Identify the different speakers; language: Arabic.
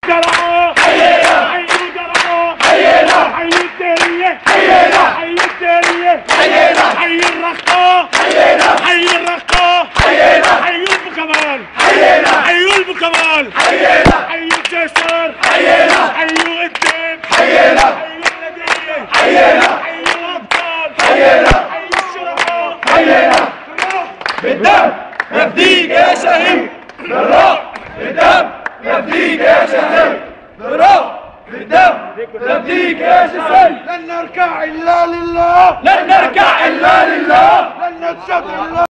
Speaker 1: درعوا حيينا، حيوا درعوا حيينا، حيوا الديرية حيينا، حيوا الديرية حيينا، حيوا الرقة حيينا، حيوا الرقة حيينا، حيوا البكمال حيينا، حيوا البكمال حيينا، حيوا الجسر حيينا، حيوا الدب حيينا، حيوا الندية حيينا، حيوا الأبطال حيينا، حيوا الشرفاء حيينا. بالدم نفديك يا شهيد، بالروح بالدم نفديك يا شهيد، بالروح بالدم نفديك يا شهيد.
Speaker 2: لن نركع إلا لله،
Speaker 1: لن نركع إلا لله،
Speaker 2: لن نسجد إلا